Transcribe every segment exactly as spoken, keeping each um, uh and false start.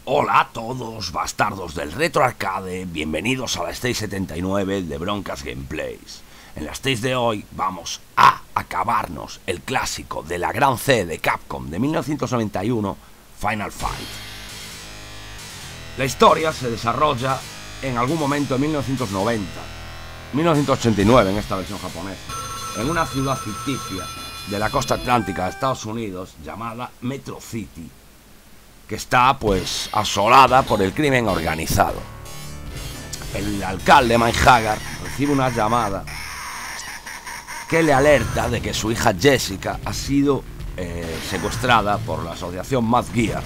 Hola a todos, bastardos del retro arcade, bienvenidos a la Stage setenta y nueve de Broncas Gameplays. En la Stage de hoy vamos a acabarnos el clásico de la gran C de Capcom de mil novecientos noventa y uno, Final Fight. La historia se desarrolla en algún momento en mil novecientos noventa, mil novecientos ochenta y nueve en esta versión japonesa, en una ciudad ficticia de la costa atlántica de Estados Unidos llamada Metro City, que está pues asolada por el crimen organizado. El alcalde Mike Hagar recibe una llamada que le alerta de que su hija Jessica ha sido eh, secuestrada por la asociación Mad Gear,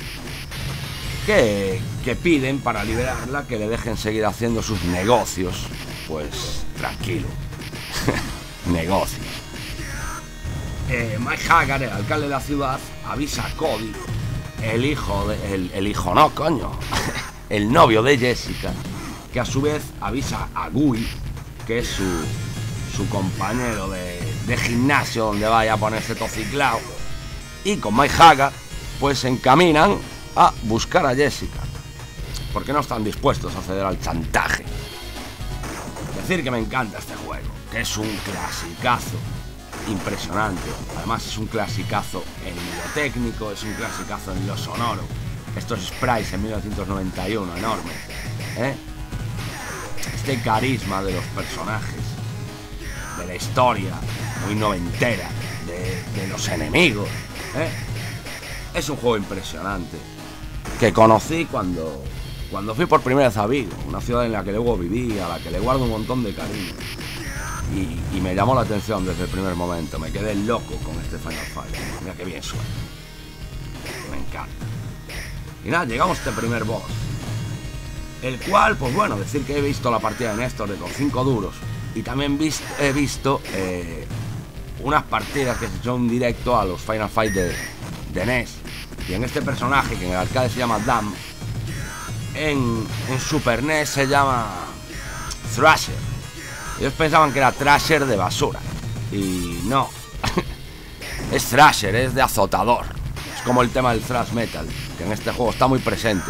que, que piden para liberarla que le dejen seguir haciendo sus negocios, pues tranquilo. Negocio. eh, Mike Hagar, el alcalde de la ciudad, avisa a Cody, el hijo de, el, el hijo no, coño el novio de Jessica, que a su vez avisa a Gui, que es su, su compañero de, de gimnasio donde vaya a ponerse tociclao, y con Mike Hagar pues se encaminan a buscar a Jessica, porque no están dispuestos a ceder al chantaje. Decir que me encanta este juego, que es un clasicazo impresionante. Además es un clasicazo en lo técnico, es un clasicazo en lo sonoro. Estos sprites en mil novecientos noventa y uno, enormes, ¿eh? Este carisma de los personajes, de la historia muy noventera, de, de los enemigos, ¿eh? Es un juego impresionante que conocí cuando, cuando fui por primera vez a Vigo, una ciudad en la que luego viví, a la que le guardo un montón de cariño. Y, y me llamó la atención desde el primer momento. Me quedé loco con este Final Fight. Mira que bien suena. Me encanta. Y nada, llegamos a este primer boss, el cual, pues bueno, decir que he visto la partida de Néstor de con cinco duros. Y también vist, he visto eh, unas partidas que se echó en directo a los Final Fight de, de N E S. Y en este personaje, que en el arcade se llama Dam, en, en Super N E S se llama Thrasher. Ellos pensaban que era Thrasher de basura, y no. Es Thrasher, es de azotador. Es como el tema del thrash metal, que en este juego está muy presente,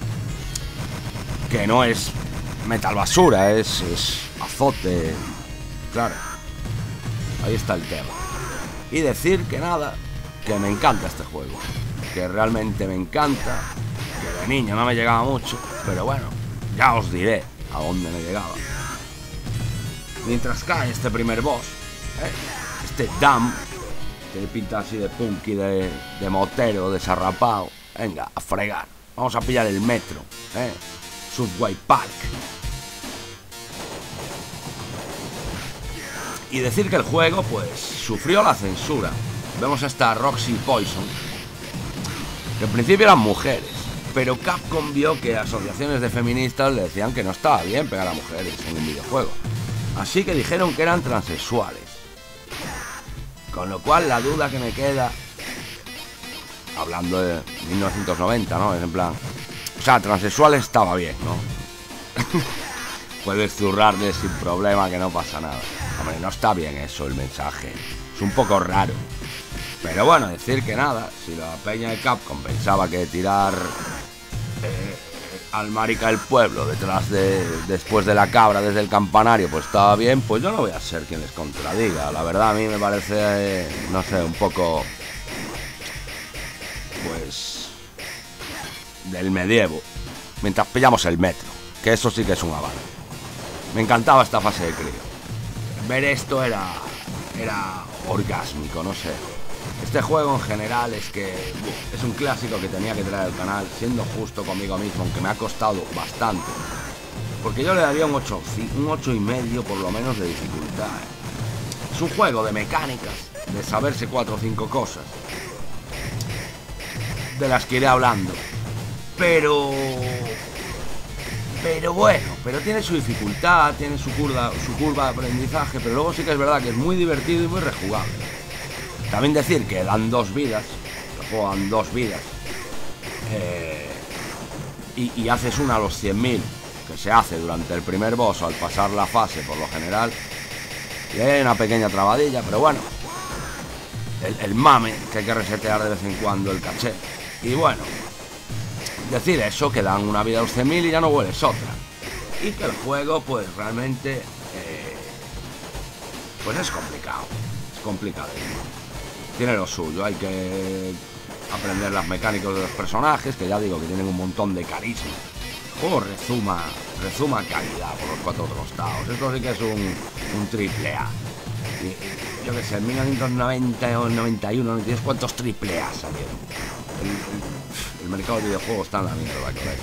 que no es metal basura, es, es azote. Claro, ahí está el tema. Y decir que nada, que me encanta este juego, que realmente me encanta, que de niño no me llegaba mucho, pero bueno, ya os diré a dónde me llegaba. Mientras cae este primer boss, ¿eh? Este Dam, que pinta así de punky, de, de motero, de sarrapao. Venga, a fregar. Vamos a pillar el metro, ¿eh? Subway Park. Y decir que el juego, pues, sufrió la censura. Vemos a esta Roxy Poison, que en principio eran mujeres, pero Capcom vio que asociaciones de feministas le decían que no estaba bien pegar a mujeres en un videojuego. Así que dijeron que eran transexuales. Con lo cual la duda que me queda, hablando de mil novecientos noventa, ¿no? Es en plan, o sea, transexuales estaba bien, ¿no? Puedes zurrarle sin problema, que no pasa nada. Hombre, no está bien eso, el mensaje. Es un poco raro. Pero bueno, decir que nada, si la peña de Capcom pensaba que tirar eh, al marica del pueblo detrás de después de la cabra desde el campanario pues estaba bien, pues yo no voy a ser quien les contradiga. La verdad a mí me parece, eh, no sé, un poco pues del medievo, mientras pillamos el metro, que eso sí que es un avance. Me encantaba esta fase de crío. Ver esto era era orgásmico, no sé. Este juego en general es que uf, es un clásico que tenía que traer al canal, siendo justo conmigo mismo, aunque me ha costado bastante, porque yo le daría un ocho, un ocho y medio por lo menos de dificultad, ¿eh? Es un juego de mecánicas, de saberse cuatro o cinco cosas, de las que iré hablando, pero pero bueno, pero tiene su dificultad, tiene su curva, su curva de aprendizaje, pero luego sí que es verdad que es muy divertido y muy rejugable. También decir que dan dos vidas, el juego dan dos vidas, eh, y, y haces una a los cien mil, que se hace durante el primer boss o al pasar la fase por lo general, y hay una pequeña trabadilla, pero bueno, el, el mame, que hay que resetear de vez en cuando el caché. Y bueno, decir eso, que dan una vida a los cien mil y ya no vuelves otra. Y que el juego, pues realmente, eh, pues es complicado. Es complicado. Tiene lo suyo, hay que aprender las mecánicas de los personajes, que ya digo que tienen un montón de carisma. El juego rezuma, rezuma calidad por los cuatro costados. Esto sí que es un, un triple A. Y, yo que sé, en mil novecientos noventa o noventa y uno, noventa y dos, ¿cuántos triple A salieron? El, el, el mercado de videojuegos está en la mierda, colega.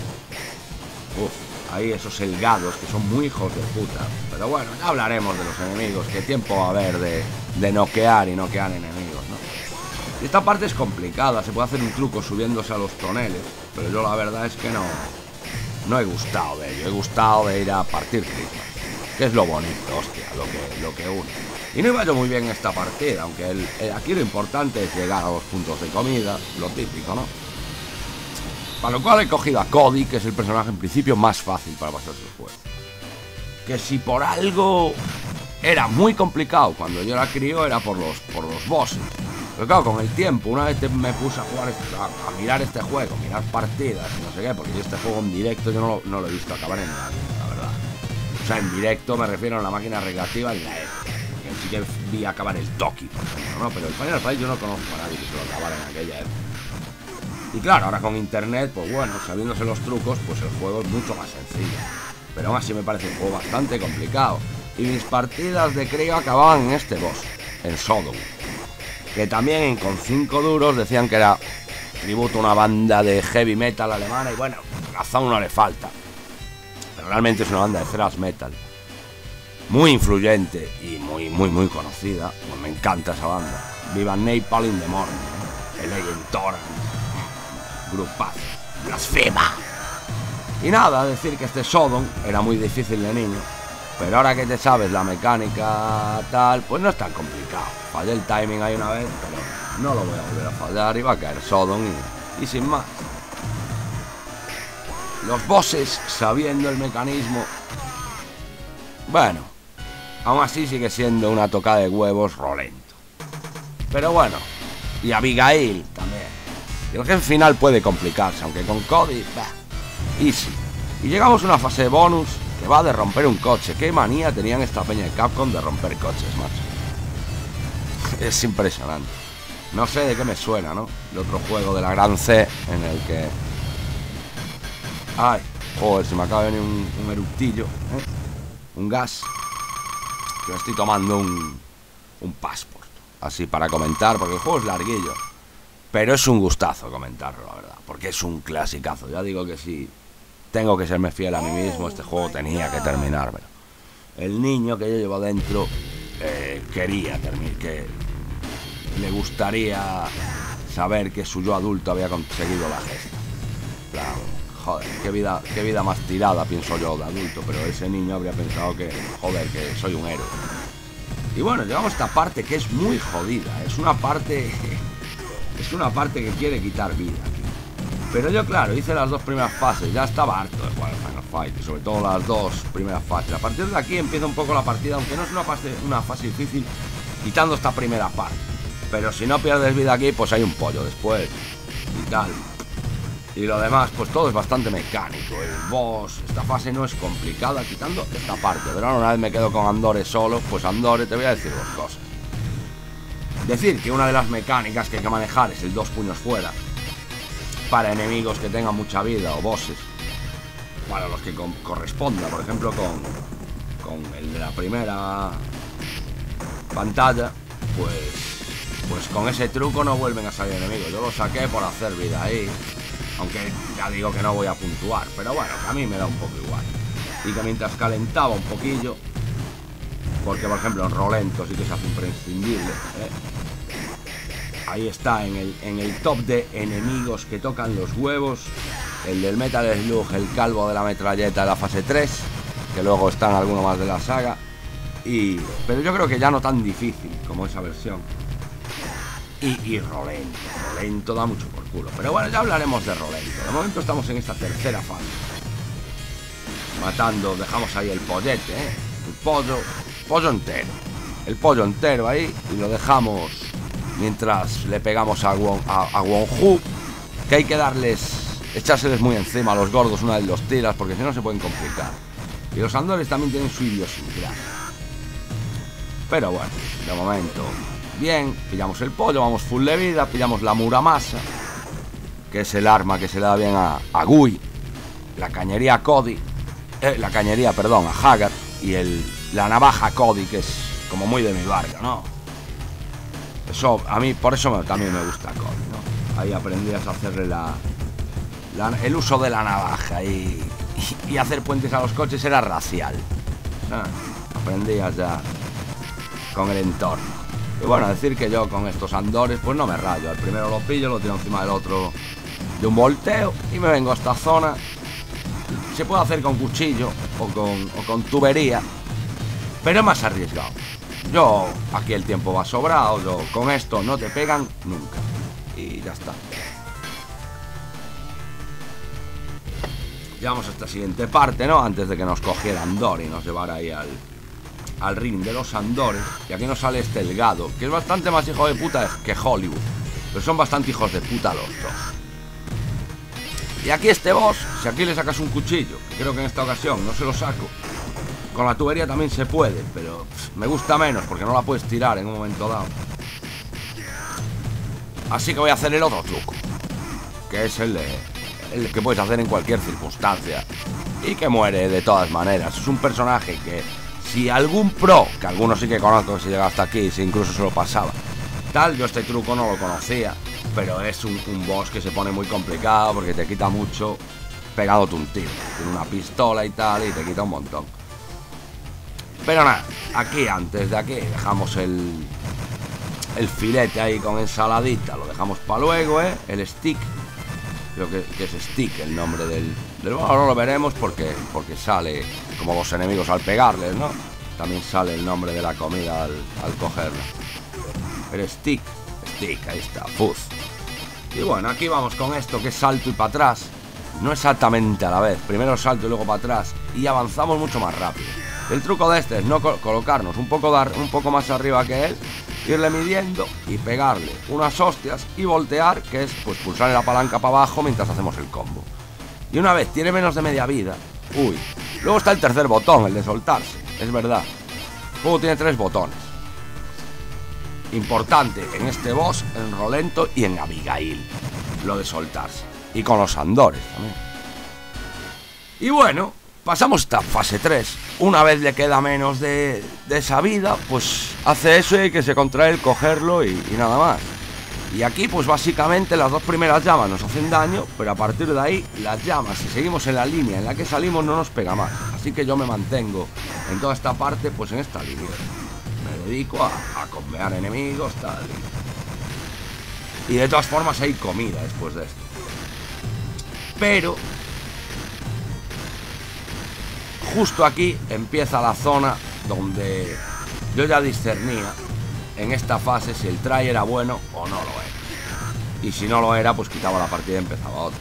Uf, ahí esos elgados que son muy hijos de puta. Pero bueno, ya hablaremos de los enemigos, qué tiempo va a haber de, de noquear y noquear enemigos, ¿no? Y esta parte es complicada, se puede hacer un truco subiéndose a los toneles, pero yo la verdad es que no, no he gustado de ello, he gustado de ir a partir crismas, que es lo bonito, hostia, lo que, lo que une. Y no iba yo muy bien en esta partida, aunque el, el, aquí lo importante es llegar a los puntos de comida, lo típico, ¿no? Para lo cual he cogido a Cody, que es el personaje en principio más fácil para pasarse el juego. Que si por algo era muy complicado cuando yo era crío, era por los, por los bosses. Pero claro, con el tiempo, una vez me puse a jugar, este, a, a mirar este juego, mirar partidas y no sé qué, porque yo este juego en directo yo no lo, no lo he visto acabar en nada, la verdad. O sea, en directo me refiero a la máquina recreativa en la época. Sí que vi acabar el Toki, por ejemplo, ¿no? Pero el Final Fight yo no conozco a nadie que se lo acabara en aquella época. Y claro, ahora con internet, pues bueno, sabiéndose los trucos, pues el juego es mucho más sencillo. Pero aún así me parece un juego bastante complicado. Y mis partidas de crío acababan en este boss, en Sodom. Que también con cinco duros decían que era tributo a una banda de heavy metal alemana. Y bueno, razón no le falta. Pero realmente es una banda de thrash metal. Muy influyente y muy, muy, muy conocida. Pues me encanta esa banda. Viva Napalm in the Morning, ¿eh? El Legend Torrent. Grupazo. Blasfema. Y nada, decir que este Sodom era muy difícil de niño. Pero ahora que te sabes la mecánica tal, pues no es tan complicado. Fallé el timing ahí una vez, pero no lo voy a volver a fallar. Y va a caer Sodom y, y sin más. Los bosses, sabiendo el mecanismo, bueno, aún así sigue siendo una tocada de huevos rolento. Pero bueno, y Abigail también. Y el jefe final puede complicarse, aunque con Cody, bah, easy. Y llegamos a una fase de bonus que va de romper un coche. Qué manía tenían esta peña de Capcom de romper coches, macho. Es impresionante. No sé de qué me suena, ¿no? El otro juego de la Gran C en el que... Ay, joder, se me acaba de venir un, un eructillo, ¿eh? Un gas. Que me estoy tomando un, un passport. Así para comentar, porque el juego es larguillo. Pero es un gustazo comentarlo, la verdad. Porque es un clasicazo. Ya digo que si tengo que serme fiel a mí mismo, este juego tenía que terminármelo. El niño que yo llevo dentro eh, quería terminar, que le gustaría saber que su yo adulto había conseguido la gesta. Claro, joder, qué vida, qué vida más tirada, pienso yo, de adulto. Pero ese niño habría pensado que, joder, que soy un héroe. Y bueno, llegamos a esta parte que es muy jodida. Es una parte... Es una parte que quiere quitar vida aquí. Pero yo, claro, hice las dos primeras fases. Ya estaba harto de jugar al Final Fight. Y sobre todo las dos primeras fases. A partir de aquí empieza un poco la partida. Aunque no es una fase, una fase difícil, quitando esta primera parte. Pero si no pierdes vida aquí, pues hay un pollo después. Y tal. Y lo demás, pues todo es bastante mecánico. El boss, esta fase no es complicada, quitando esta parte. Pero una vez me quedo con Andore solo, pues Andore, te voy a decir dos cosas. Decir que una de las mecánicas que hay que manejar es el dos puños fuera para enemigos que tengan mucha vida o bosses, para los que corresponda, por ejemplo con, con el de la primera pantalla, pues, pues con ese truco no vuelven a salir enemigos. Yo lo saqué por hacer vida ahí, aunque ya digo que no voy a puntuar, pero bueno, que a mí me da un poco igual. Y que mientras calentaba un poquillo, porque por ejemplo en Rolento sí que se hace imprescindible, ¿eh? Ahí está, en el, en el top de enemigos que tocan los huevos, el del Metal Slug, el calvo de la metralleta de la fase tres, que luego están algunos más de la saga, y, pero yo creo que ya no tan difícil como esa versión. Y, y Rolento, Rolento da mucho por culo, pero bueno, ya hablaremos de Rolento. De momento estamos en esta tercera fase. Matando, dejamos ahí el pollete, ¿eh? El pollo, pollo entero. El pollo entero ahí y lo dejamos mientras le pegamos a Won, a, a Won Hu, que hay que darles echárseles muy encima a los gordos una vez los tiras, porque si no se pueden complicar. Y los andores también tienen su idiosincrasia. Pero bueno, de momento, bien, pillamos el pollo, vamos full de vida, pillamos la muramasa, que es el arma que se le da bien a, a Gui, la cañería a Cody, eh, la cañería, perdón, a Haggard, y el, la navaja a Cody, que es como muy de mi barrio, ¿no? Eso, a mí, por eso me, también me gusta Cody, ¿no? Ahí aprendías a hacerle la, la, el uso de la navaja y, y, y hacer puentes a los coches era racial, ¿no? Aprendías ya con el entorno. Y bueno, decir que yo con estos andores pues no me rayo. El primero lo pillo, lo tiro encima del otro de un volteo y me vengo a esta zona. Se puede hacer con cuchillo o con, o con tubería, pero es más arriesgado. Yo, aquí el tiempo va sobrado, yo con esto no te pegan nunca. Y ya está. Llegamos a esta siguiente parte, ¿no? Antes de que nos cogiera Andor y nos llevara ahí al... al ring de los andores. Y aquí nos sale este Elgado, que es bastante más hijo de puta que Hollywood, pero son bastante hijos de puta los dos. Y aquí este boss, si aquí le sacas un cuchillo, creo que en esta ocasión no se lo saco, con la tubería también se puede, pero pff, me gusta menos porque no la puedes tirar en un momento dado. Así que voy a hacer el otro truco, que es el, de, el que puedes hacer en cualquier circunstancia y que muere de todas maneras. Es un personaje que si algún pro, que algunos sí que conozco que se llega hasta aquí, si incluso se lo pasaba tal, yo este truco no lo conocía, pero es un, un boss que se pone muy complicado porque te quita mucho pegándote un tiro. Tiene una pistola y tal y te quita un montón. Pero nada, aquí antes de aquí dejamos el el filete ahí con ensaladita, lo dejamos para luego, ¿eh? El stick, creo que, que es stick el nombre del... del bueno, ahora lo veremos porque, porque sale como los enemigos al pegarles, ¿no? También sale el nombre de la comida al, al cogerla. El stick, stick, ahí está, fuzz. Y bueno, aquí vamos con esto que es salto y para atrás. No exactamente a la vez, primero salto y luego para atrás. Y avanzamos mucho más rápido. El truco de este es no colocarnos un poco, dar, un poco más arriba que él, irle midiendo y pegarle unas hostias y voltear, que es pues pulsar la palanca para abajo mientras hacemos el combo. Y una vez tiene menos de media vida, uy, luego está el tercer botón, el de soltarse, es verdad. El juego tiene tres botones. Importante en este boss, en Rolento y en Abigail, lo de soltarse. Y con los andores también. Y bueno, pasamos esta fase tres. Una vez le queda menos de, de esa vida, pues hace eso y hay que se contrae el cogerlo y, y nada más. Y aquí pues básicamente las dos primeras llamas nos hacen daño, pero a partir de ahí las llamas, si seguimos en la línea en la que salimos, no nos pega más. Así que yo me mantengo en toda esta parte pues en esta línea. Me dedico a, a combear enemigos, tal. Y de todas formas hay comida después de esto. Pero justo aquí empieza la zona donde yo ya discernía en esta fase si el try era bueno o no lo era. Y si no lo era, pues quitaba la partida y empezaba otra.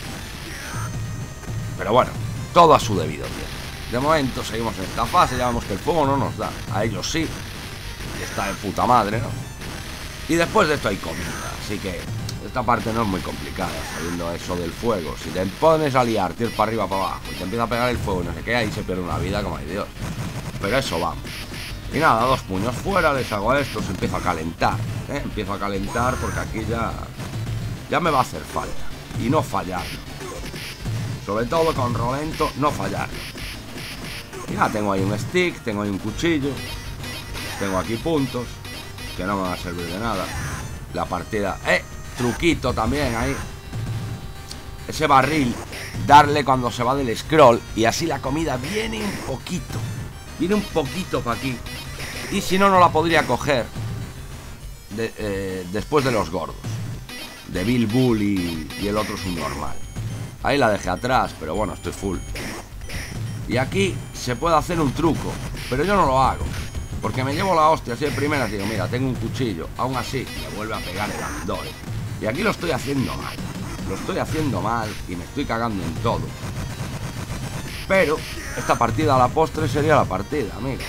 Pero bueno, todo a su debido tiempo. De momento seguimos en esta fase, ya vemos que el fuego no nos da. A ellos sí. Y está de puta madre, ¿no? Y después de esto hay comida, así que esta parte no es muy complicada, sabiendo eso del fuego. Si te pones a liar, tiras para arriba, para abajo, y te empieza a pegar el fuego y no sé qué, ahí se pierde una vida como hay Dios. Pero eso vamos. Y nada, dos puños fuera, les hago esto, se empieza a calentar, ¿eh? Empiezo a calentar porque aquí ya, ya me va a hacer falta. Y no fallarlo. Sobre todo con Rolento, no fallarlo. Y nada, tengo ahí un stick, tengo ahí un cuchillo, tengo aquí puntos, que no me va a servir de nada. La partida... ¡Eh! Truquito también ahí. Ese barril, darle cuando se va del scroll y así la comida viene un poquito. Viene un poquito para aquí. Y si no, no la podría coger de, eh, después de los gordos. De Bill Bull y, y el otro es un normal. Ahí la dejé atrás, pero bueno, estoy full. Y aquí se puede hacer un truco, pero yo no lo hago. Porque me llevo la hostia así de primera y digo, mira, tengo un cuchillo. Aún así, me vuelve a pegar el andor. Y aquí lo estoy haciendo mal. Lo estoy haciendo mal y me estoy cagando en todo. Pero esta partida a la postre sería la partida, amigo.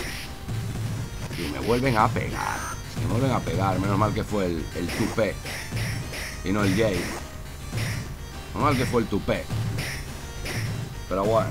Y me vuelven a pegar. Me vuelven a pegar. Menos mal que fue el, el Tupé y no el Jay. Normal que fue el tupé. Pero bueno.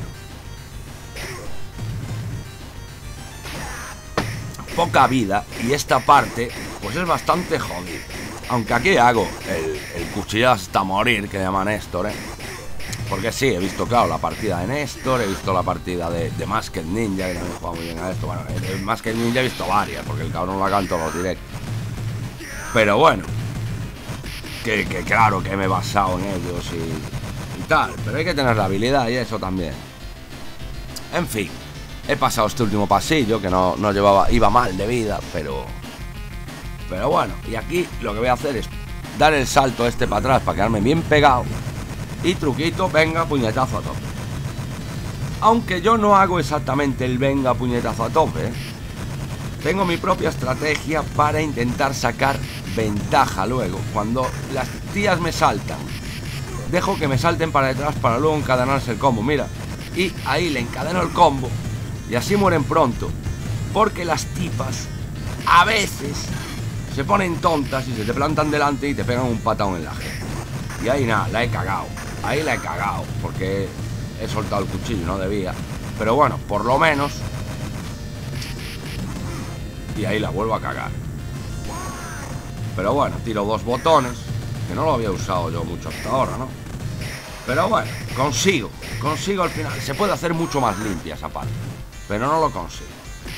Poca vida. Y esta parte, pues es bastante jodida. Aunque aquí hago el, el cuchillazo hasta morir, que llama Néstor, ¿eh? Porque sí, he visto, claro, la partida de Néstor, he visto la partida de, de Masked Ninja, que también juega muy bien a esto. Bueno, el Masked Ninja he visto varias, porque el cabrón la canto los directos. Pero bueno, que, que claro que me he basado en ellos y, y tal. Pero hay que tener la habilidad y eso también. En fin, he pasado este último pasillo, que no, no llevaba, iba mal de vida, pero... Pero bueno, y aquí lo que voy a hacer es dar el salto este para atrás para quedarme bien pegado. Y truquito, venga, puñetazo a tope. Aunque yo no hago exactamente el venga, puñetazo a tope, ¿eh? Tengo mi propia estrategia para intentar sacar ventaja luego. Cuando las tías me saltan, dejo que me salten para detrás para luego encadenarse el combo. Mira, y ahí le encadeno el combo. Y así mueren pronto. Porque las tipas a veces se ponen tontas y se te plantan delante y te pegan un patón en la jeta. Y ahí nada, la he cagado. Ahí la he cagado, porque he soltado el cuchillo, no debía. Pero bueno, por lo menos. Y ahí la vuelvo a cagar. Pero bueno, tiro dos botones, que no lo había usado yo mucho hasta ahora, ¿no? Pero bueno, consigo, consigo al final. Se puede hacer mucho más limpia esa parte, pero no lo consigo.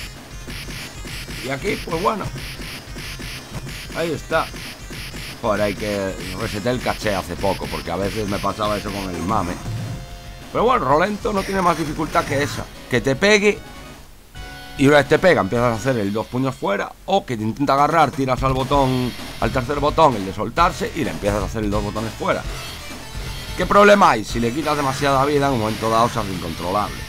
Y aquí, pues bueno, ahí está. Joder, hay que resetear el caché hace poco, porque a veces me pasaba eso con el mame. Pero bueno, Rolento no tiene más dificultad que esa. Que te pegue y una vez te pega empiezas a hacer el dos puños fuera, o que te intenta agarrar, tiras al botón, al tercer botón, el de soltarse, y le empiezas a hacer el dos botones fuera. ¿Qué problema hay? Si le quitas demasiada vida, en un momento dado se hace incontrolable.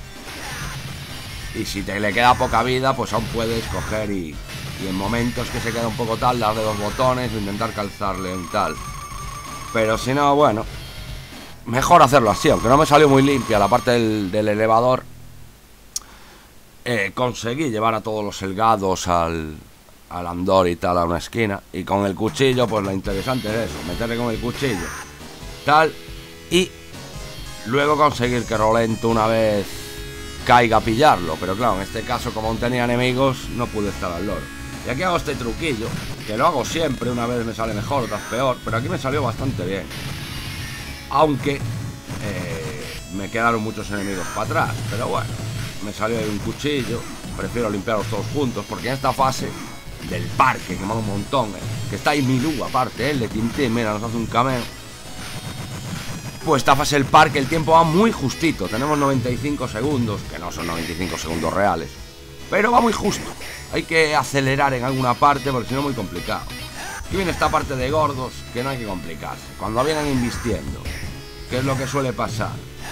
Y si te le queda poca vida, pues aún puedes coger y... Y en momentos que se queda un poco tal, darle dos botones o intentar calzarle un tal. Pero si no, bueno, mejor hacerlo así. Aunque no me salió muy limpia la parte del, del elevador, eh, conseguí llevar a todos los selgados al, al andor y tal a una esquina. Y con el cuchillo, pues lo interesante es eso, meterle con el cuchillo tal, y luego conseguir que Rolento una vez caiga a pillarlo. Pero claro, en este caso, como aún tenía enemigos, no pude estar al loro. Y aquí hago este truquillo, que lo hago siempre, una vez me sale mejor, otras peor, pero aquí me salió bastante bien. Aunque eh, me quedaron muchos enemigos para atrás, pero bueno, me salió ahí un cuchillo, prefiero limpiarlos todos juntos, porque en esta fase del parque, que me da un montón, eh, que está ahí Milú aparte, el de Tintín, mira, nos hace un cameo. Pues esta fase del parque, el tiempo va muy justito, tenemos noventa y cinco segundos, que no son noventa y cinco segundos reales, pero va muy justo. Hay que acelerar en alguna parte porque si no es muy complicado. Aquí viene esta parte de gordos que no hay que complicarse. Cuando vienen invistiendo, ¿qué es lo que suele pasar?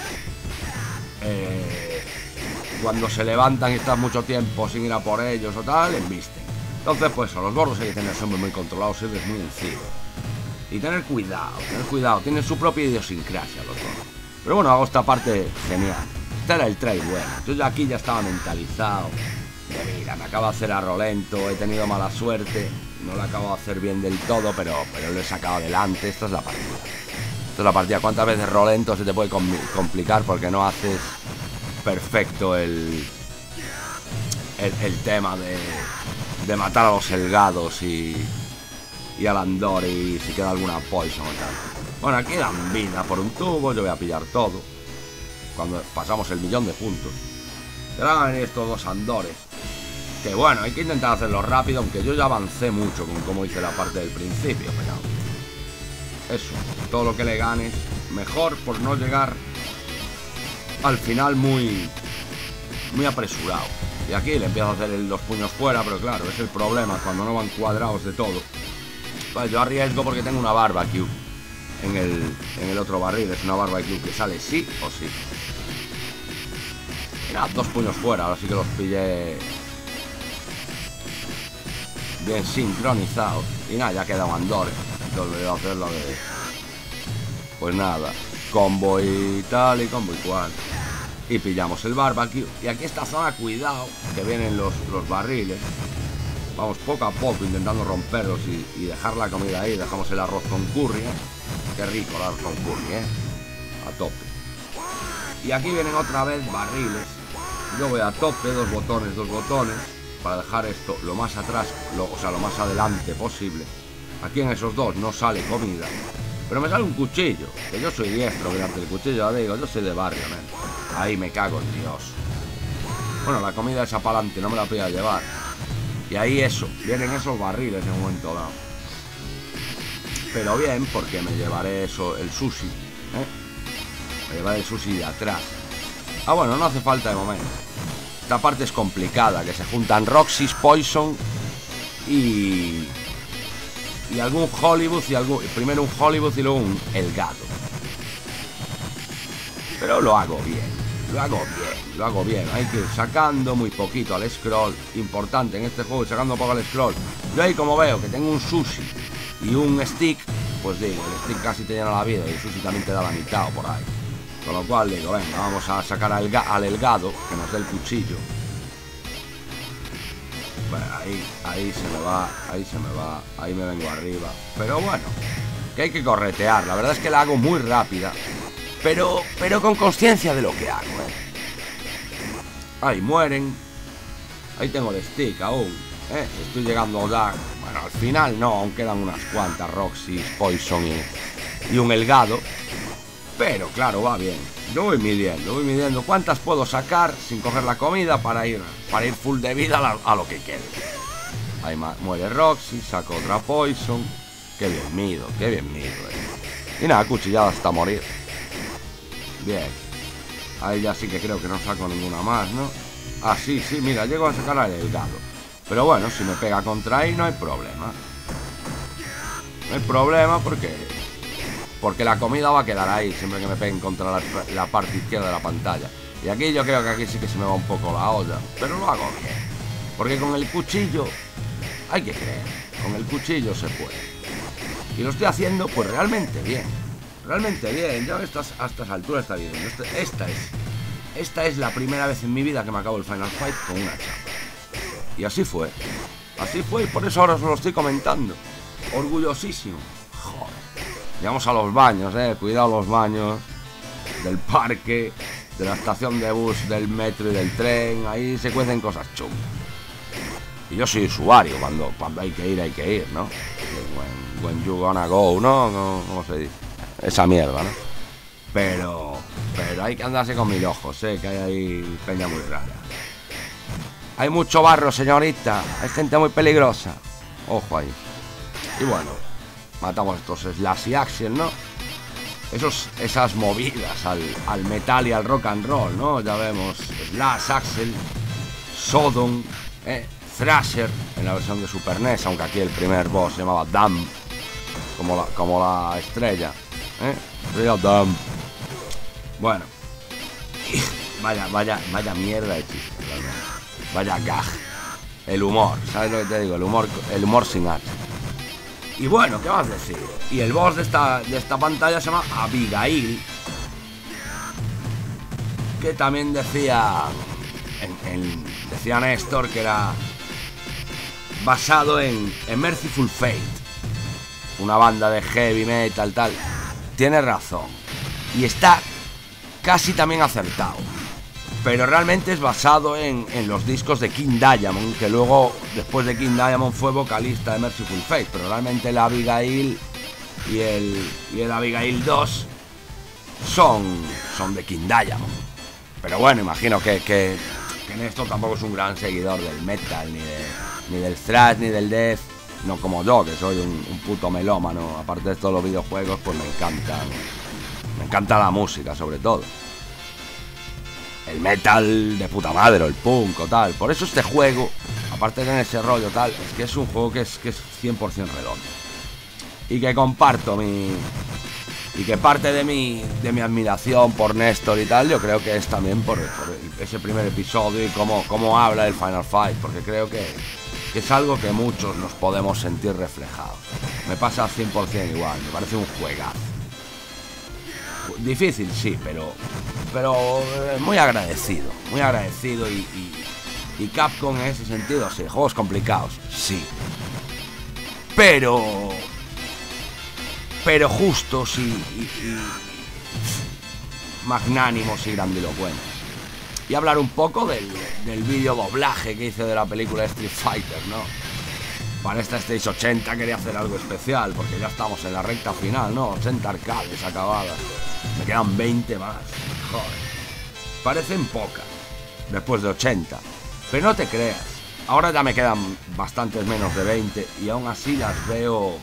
Eh, cuando se levantan y están mucho tiempo sin ir a por ellos o tal, embisten. Entonces pues a los gordos hay que tener siempre muy controlados, serles muy encima. Y tener cuidado, tener cuidado. Tienen su propia idiosincrasia los gordos. Pero bueno, hago esta parte genial. Este era el trade bueno. Yo ya aquí ya estaba mentalizado. De mira, me acabo de hacer a Rolento, he tenido mala suerte, no lo acabo de hacer bien del todo, pero, pero lo he sacado adelante. Esta es la partida. Esta es la partida. ¿Cuántas veces Rolento se te puede complicar porque no haces perfecto el, el, el tema de, de matar a los selgados y, y al andor y si queda alguna poison o tal? Bueno, aquí dan vida por un tubo, yo voy a pillar todo. Cuando pasamos el millón de puntos. Y ahora van a venir estos dos andores. Que bueno, hay que intentar hacerlo rápido, aunque yo ya avancé mucho con cómo hice la parte del principio, pero eso, todo lo que le ganes, mejor por no llegar al final muy muy apresurado. Y aquí le empiezo a hacer el, los puños fuera, pero claro, es el problema cuando no van cuadrados de todo. Pues yo arriesgo porque tengo una barbecue en el, en el otro barril, es una barbecue que sale sí o sí. Mira, dos puños fuera, ahora sí que los pillé bien sincronizados. Y nada, ya quedan andores. Entonces voy a hacer lo de... Pues nada, combo y tal y combo y cual. Y pillamos el barbecue. Y aquí esta zona, cuidado, que vienen los, los barriles. Vamos poco a poco intentando romperlos y, y dejar la comida ahí. Dejamos el arroz con curry, ¿eh? Qué rico el arroz con curry, ¿eh? a tope. Y aquí vienen otra vez barriles. Yo voy a tope, dos botones, dos botones, para dejar esto lo más atrás, lo, o sea, lo más adelante posible. Aquí en esos dos no sale comida, pero me sale un cuchillo, que yo soy diestro delante del cuchillo, ya digo, yo soy de barrio, ¿no? Ahí me cago en Dios. Bueno, la comida esa para adelante no me la voy a llevar. Y ahí eso, vienen esos barriles en un momento dado. Pero bien, porque me llevaré eso, el sushi, ¿eh? Me llevaré el sushi de atrás. Ah, bueno, no hace falta de momento. Esta parte es complicada, que se juntan Roxy's, Poison y... y algún Hollywood y algún... primero un Hollywood y luego un Elgato. Pero lo hago bien, lo hago bien, lo hago bien. Hay que ir sacando muy poquito al scroll. Importante en este juego, sacando poco al scroll. Yo ahí como veo que tengo un sushi y un stick, pues digo, el stick casi te llena la vida y el sushi también te da la mitad o por ahí. Con lo cual digo, venga, vamos a sacar al, al Elgato, que nos dé el cuchillo. Bueno, ahí, ahí se me va, ahí se me va, ahí me vengo arriba. Pero bueno, que hay que corretear. La verdad es que la hago muy rápida, pero, pero con conciencia de lo que hago, ¿eh? Ahí mueren. Ahí tengo el stick aún, ¿eh? Estoy llegando ya. Bueno, al final no, aún quedan unas cuantas Roxy, Poison y, y un Elgato. Pero claro, va bien. Yo voy midiendo, voy midiendo cuántas puedo sacar sin coger la comida para ir para ir full de vida a, la, a lo que quede. Ahí muere Roxy, saco otra Poison. Qué bien mido, qué bien mido, eh. Y nada, cuchillada hasta morir. Bien. Ahí ya sí que creo que no saco ninguna más, ¿no? Ah, sí, sí, mira, llego a sacar al Elgato. Pero bueno, si me pega contra ahí no hay problema. No hay problema porque... porque la comida va a quedar ahí siempre que me peguen contra la, la parte izquierda de la pantalla. Y aquí yo creo que aquí sí que se me va un poco la olla, pero lo hago bien. Porque con el cuchillo hay que creer, con el cuchillo se puede. Y lo estoy haciendo pues realmente bien, realmente bien. Ya a estas, a estas alturas está bien. Esta, esta, es, esta es la primera vez en mi vida que me acabo el Final Fight con una chapa. Y así fue, así fue y por eso ahora os lo estoy comentando. Orgullosísimo. Joder. Llegamos a los baños, eh, cuidado los baños del parque, de la estación de bus, del metro y del tren. Ahí se cuecen cosas chungas. Y yo soy usuario, cuando, cuando hay que ir, hay que ir, ¿no? When, when you gonna go, ¿no? ¿Cómo se dice? Esa mierda, ¿no? Pero, pero hay que andarse con mil ojos, eh, que hay ahí peña muy rara. Hay mucho barro, señorita, hay gente muy peligrosa. Ojo ahí. Y bueno, matamos estos Slash y Axel, ¿no? Esos, esas movidas al, al metal y al rock and roll, ¿no? Ya vemos Slash, Axel, Sodom, eh, Thrasher en la versión de Super N E S, aunque aquí el primer boss se llamaba Dam, como la, como la estrella, ¿eh? Estrella Dam. Bueno, vaya, vaya, vaya mierda de chiste, vaya gag. El humor, ¿sabes lo que te digo? El humor, el humor sin arte. Y bueno, ¿qué vas a decir? Y el boss de esta, de esta pantalla se llama Abigail, que también decía en, en, decía Néstor que era basado en, en Merciful Fate, una banda de heavy metal, tal. Tiene razón y está casi también acertado, pero realmente es basado en, en los discos de King Diamond, que luego, después de King Diamond, fue vocalista de Merciful Fate. Pero realmente el Abigail y el, y el Abigail dos son, son de King Diamond. Pero bueno, imagino que, que, que Néstor tampoco es un gran seguidor del metal, ni, de, ni del thrash, ni del death. No como yo, que soy un, un puto melómano. Aparte de todos los videojuegos, pues me encantan. Me encanta la música, sobre todo. El metal de puta madre, o el punk o tal. Por eso este juego, aparte de tener ese rollo tal, es que es un juego que es, que es cien por cien redondo. Y que comparto mi... Y que parte de mi, de mi admiración por Néstor y tal, yo creo que es también por, por ese primer episodio y cómo, cómo habla del Final Fight. Porque creo que, que es algo que muchos nos podemos sentir reflejados. Me pasa cien por cien igual, me parece un juegazo. Difícil, sí, pero pero muy agradecido, muy agradecido y, y, y Capcom en ese sentido, sí, juegos complicados, sí, pero pero justos y, y, y magnánimos y grandilocuentes. Y hablar un poco del, del vídeo doblaje que hice de la película Street Fighter, ¿no? Para esta Stage ochenta quería hacer algo especial, porque ya estamos en la recta final, ¿no? ochenta arcades acabadas. Me quedan veinte más. Joder. Parecen pocas, después de ochenta. Pero no te creas. Ahora ya me quedan bastantes menos de veinte y aún así las veo...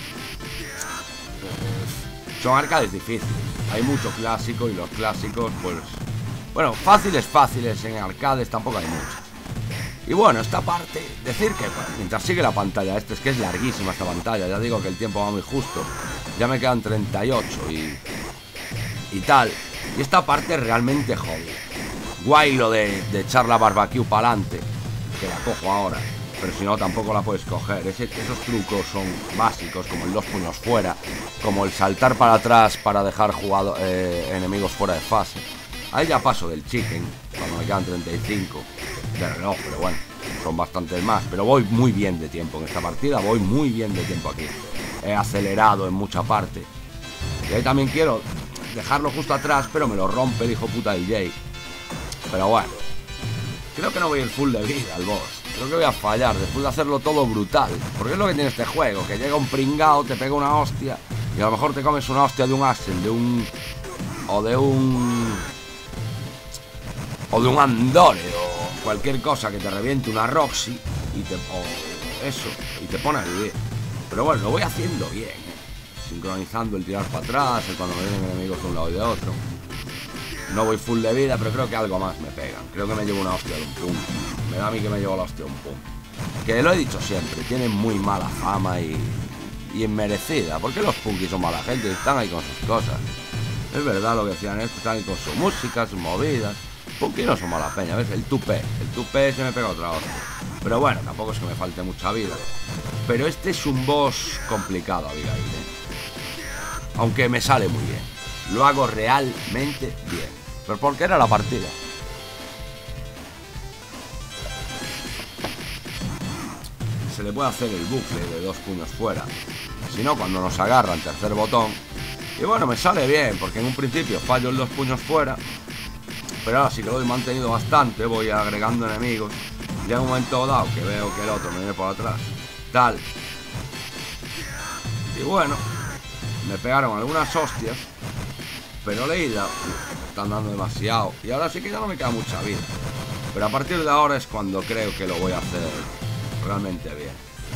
Son arcades difíciles. Hay mucho clásico y los clásicos, pues... Bueno, fáciles, fáciles en arcades tampoco hay muchos. Y bueno, esta parte, decir que bueno, mientras sigue la pantalla, este es que es larguísima esta pantalla, ya digo que el tiempo va muy justo, ya me quedan treinta y ocho y, y tal, y esta parte es realmente jodida. Guay lo de, de echar la barbecue para adelante, que la cojo ahora, pero si no tampoco la puedes coger. Ese, esos trucos son básicos, como el dos puños fuera, como el saltar para atrás para dejar jugado, eh, enemigos fuera de fase. Ahí ya paso del chicken, cuando me quedan treinta y cinco de reloj, pero bueno, son bastantes más. Pero voy muy bien de tiempo en esta partida, voy muy bien de tiempo aquí. He acelerado en mucha parte. Y ahí también quiero dejarlo justo atrás, pero me lo rompe el hijo puta del Jay. Pero bueno, creo que no voy a ir full de vida al boss. Creo que voy a fallar después de hacerlo todo brutal. Porque es lo que tiene este juego, que llega un pringao, te pega una hostia, y a lo mejor te comes una hostia de un Axel, de un... o de un... o de un Andore, o cualquier cosa que te reviente una Roxy y te, o eso, y te pone a vivir. Pero bueno, lo voy haciendo bien, ¿eh? Sincronizando el tirar para atrás, el cuando me vienen enemigos de un lado y de otro. No voy full de vida, pero creo que algo más me pegan. Creo que me llevo una hostia de un pum. Me da a mí que me llevo la hostia de un pum. Que lo he dicho siempre, tienen muy mala fama y, y inmerecida. ¿Por qué los punkis son mala gente? Están ahí con sus cosas. Es verdad lo que decían estos, están ahí con su música, sus movidas. Punky no son mala peña, ¿ves? El tupé, el tupé se me pega otra hostia. Pero bueno, tampoco es que me falte mucha vida. Pero este es un boss complicado, Abigail, ¿eh? Aunque me sale muy bien. Lo hago realmente bien. Pero porque era la partida. Se le puede hacer el bucle de dos puños fuera. Si no, cuando nos agarran, tercer botón. Y bueno, me sale bien, porque en un principio fallo el dos puños fuera. Pero ahora sí que lo he mantenido bastante, voy agregando enemigos. Ya en un momento dado que veo que el otro me viene por atrás, tal. Y bueno, me pegaron algunas hostias, pero le he dado, están dando demasiado. Y ahora sí que ya no me queda mucha vida. Pero a partir de ahora es cuando creo que lo voy a hacer realmente bien.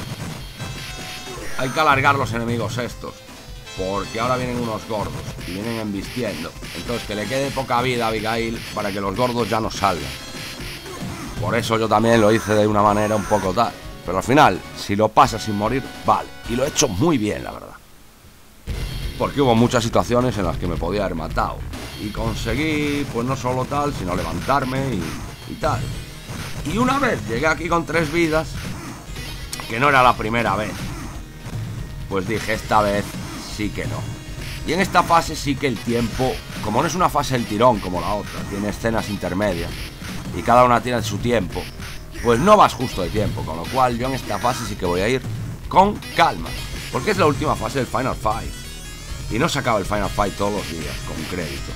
Hay que alargar los enemigos estos, porque ahora vienen unos gordos y vienen embistiendo. Entonces que le quede poca vida a Abigail para que los gordos ya no salgan. Por eso yo también lo hice de una manera un poco tal. Pero al final, si lo pasa sin morir, vale. Y lo he hecho muy bien, la verdad. Porque hubo muchas situaciones en las que me podía haber matado. Y conseguí, pues no solo tal, sino levantarme y, y tal. Y una vez llegué aquí con tres vidas, que no era la primera vez, pues dije, esta vez sí que no. Y en esta fase sí que el tiempo, como no es una fase del tirón como la otra, tiene escenas intermedias y cada una tiene su tiempo, pues no vas justo de tiempo, con lo cual yo en esta fase sí que voy a ir con calma, porque es la última fase del Final Fight y no se acaba el Final Fight todos los días con crédito.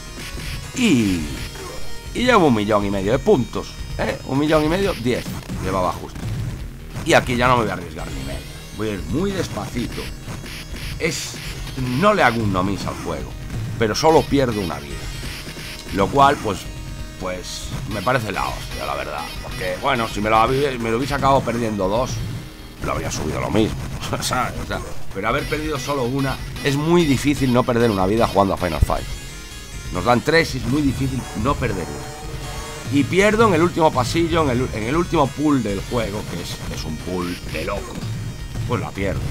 Y, y llevo un millón y medio de puntos, ¿eh? Un millón y medio, diez llevaba justo. Y aquí ya no me voy a arriesgar ni medio, voy a ir muy despacito. Es... no le hago un nomis al juego, pero solo pierdo una vida. Lo cual, pues... Pues... me parece la hostia, la verdad. Porque, bueno, si me lo, me lo hubiese acabado perdiendo dos, lo habría subido lo mismo. ¿Sabes? O sea, pero haber perdido solo una... es muy difícil no perder una vida jugando a Final Fight. Nos dan tres y es muy difícil no perder una. Y pierdo en el último pasillo, en el, en el último pool del juego, que es, es un pool de locos. Pues la pierdo.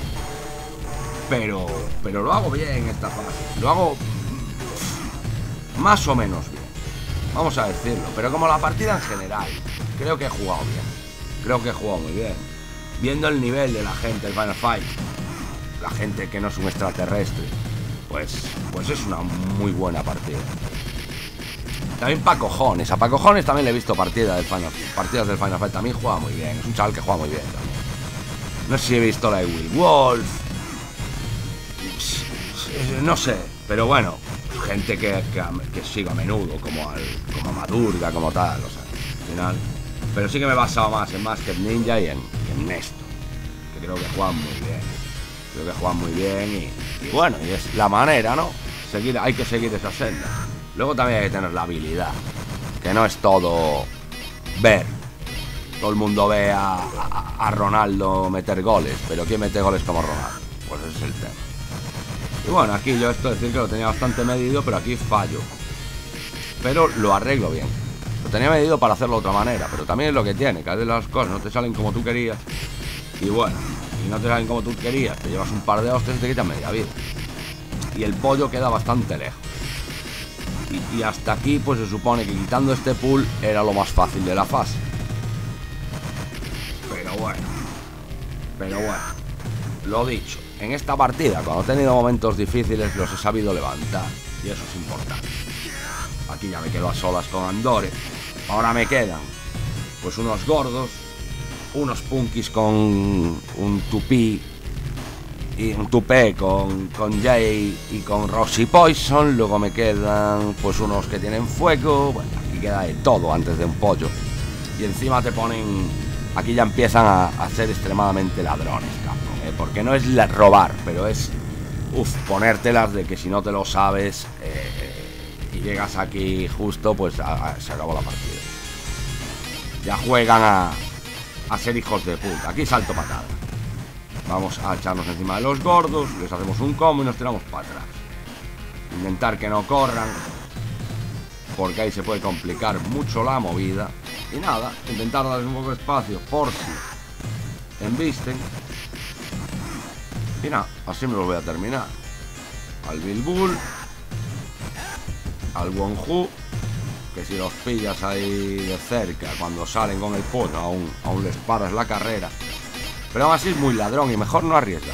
Pero, pero lo hago bien esta fase. Lo hago más o menos bien, vamos a decirlo. Pero como la partida en general, creo que he jugado bien. Creo que he jugado muy bien. Viendo el nivel de la gente del Final Fight, la gente que no es un extraterrestre, pues, pues es una muy buena partida. También pa' cojones. A pa' cojones también le he visto partidas del Final, partidas del Final Fight. También juega muy bien. Es un chaval que juega muy bien también. No sé si he visto la de Will Wolf. No sé, pero bueno, gente que, que, que sigo a menudo, como, al, como a Madurga, como tal, o sea, al final. Pero sí que me he basado más en Masked Ninja y en, y en Néstor, que creo que juegan muy bien. Creo que juegan muy bien y, y bueno, y es la manera, ¿no? Seguir, hay que seguir esa senda. Luego también hay que tener la habilidad, que no es todo ver. Todo el mundo ve a, a, a Ronaldo meter goles, pero ¿quién mete goles como Ronaldo? Pues ese es el tema. Y bueno, aquí yo esto decir que lo tenía bastante medido, pero aquí fallo. Pero lo arreglo bien. Lo tenía medido para hacerlo de otra manera, pero también es lo que tiene, que a veces las cosas no te salen como tú querías. Y bueno, si no te salen como tú querías, te llevas un par de hostias y te quitan media vida. Y el pollo queda bastante lejos. Y, y hasta aquí pues se supone que quitando este pool era lo más fácil de la fase. Pero bueno, pero bueno, lo dicho, en esta partida cuando he tenido momentos difíciles los he sabido levantar. Y eso es importante. Aquí ya me quedo a solas con Andore. Ahora me quedan pues unos gordos, unos punkis con un tupí y un tupé con, con Jay y con Roxy Poison. Luego me quedan pues unos que tienen fuego. Bueno, aquí queda de todo antes de un pollo. Y encima te ponen... Aquí ya empiezan a, a ser extremadamente ladrones, cabrón, ¿eh? Porque no es la, robar, pero es... Uf, ponértelas de que si no te lo sabes eh, y llegas aquí justo, pues a, a, se acabó la partida. Ya juegan a, a ser hijos de puta. Aquí salto patada. Vamos a echarnos encima de los gordos, les hacemos un combo y nos tiramos para atrás. Intentar que no corran, porque ahí se puede complicar mucho la movida. Y nada, intentar darles un poco de espacio por si embisten. Y nada, así me los voy a terminar. Al Bilbul, al Wonju, que si los pillas ahí de cerca, cuando salen con el pollo, aún, aún les paras la carrera. Pero aún así es muy ladrón y mejor no arriesgar.